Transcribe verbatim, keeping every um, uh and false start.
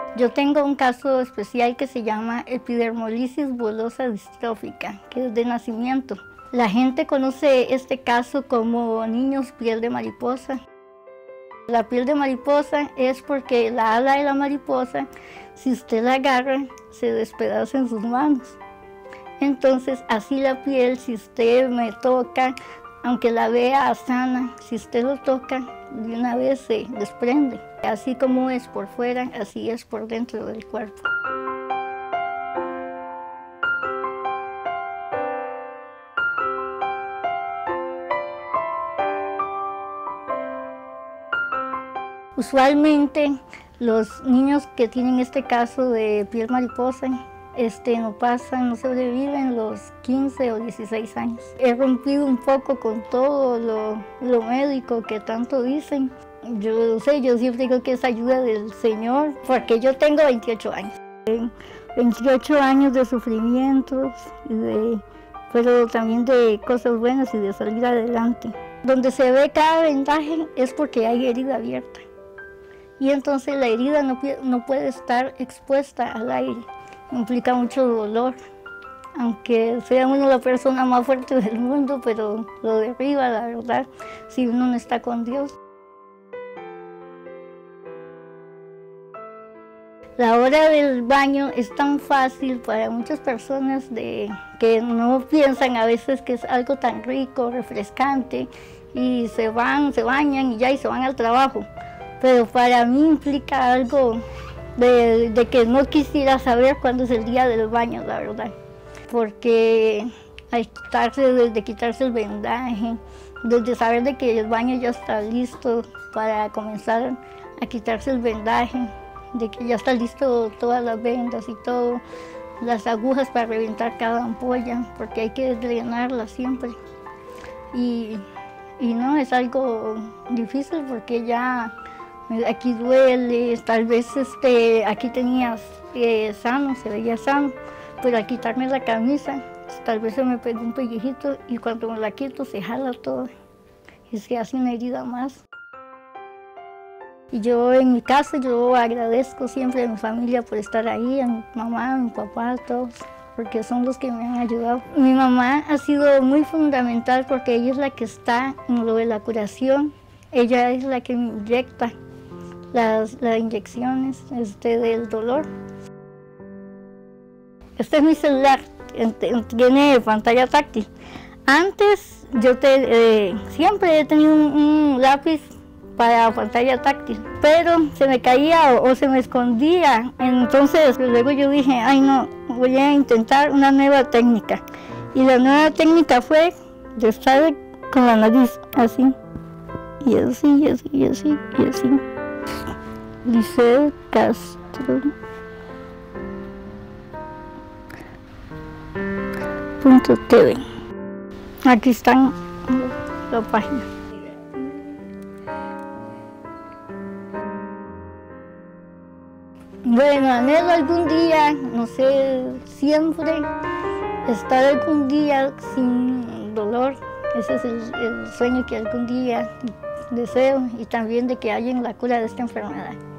Yo tengo un caso especial que se llama epidermolisis bulosa distrófica, que es de nacimiento. La gente conoce este caso como niños piel de mariposa. La piel de mariposa es porque la ala de la mariposa, si usted la agarra, se despedaza en sus manos. Entonces, así la piel, si usted me toca, aunque la vea sana, si usted lo toca, de una vez se desprende. Así como es por fuera, así es por dentro del cuerpo. Usualmente los niños que tienen este caso de piel mariposa este, no pasan, no sobreviven los quince o dieciséis años. He rompido un poco con todo lo, lo médico que tanto dicen. Yo sé, yo siempre digo que es ayuda del Señor, porque yo tengo veintiocho años. veintiocho años de sufrimientos, de, pero también de cosas buenas y de salir adelante. Donde se ve cada vendaje es porque hay herida abierta. Y entonces la herida no, no puede estar expuesta al aire. Implica mucho dolor, aunque sea uno la persona más fuerte del mundo, pero lo derriba, la verdad, si uno no está con Dios. La hora del baño es tan fácil para muchas personas de, que no piensan a veces que es algo tan rico, refrescante, y se van, se bañan y ya y se van al trabajo. Pero para mí implica algo de, de que no quisiera saber cuándo es el día del baño, la verdad. Porque al quitarse, desde quitarse el vendaje, desde saber de que el baño ya está listo para comenzar a quitarse el vendaje, de que ya está listo todas las vendas y todo, las agujas para reventar cada ampolla, porque hay que drenarla siempre. Y, y no, es algo difícil porque ya aquí duele, tal vez este, aquí tenías eh, sano, se veía sano, pero al quitarme la camisa, tal vez se me pegó un pellejito y cuando me la quito se jala todo y se hace una herida más. Y yo en mi casa, yo agradezco siempre a mi familia por estar ahí, a mi mamá, a mi papá, a todos, porque son los que me han ayudado. Mi mamá ha sido muy fundamental porque ella es la que está en lo de la curación, ella es la que me inyecta las, las inyecciones este, del dolor. Este es mi celular, tiene pantalla táctil. Antes yo te, eh, siempre he tenido un, un lápiz para pantalla táctil, pero se me caía o, o se me escondía. Entonces luego yo dije, ay no, voy a intentar una nueva técnica. Y la nueva técnica fue de estar con la nariz así, y así, y así, y así, y así. Liceo Castro. Punto T V. Aquí están la página. Bueno, anhelo algún día, no sé, siempre estar algún día sin dolor. Ese es el, el sueño que algún día deseo y también de que haya la cura de esta enfermedad.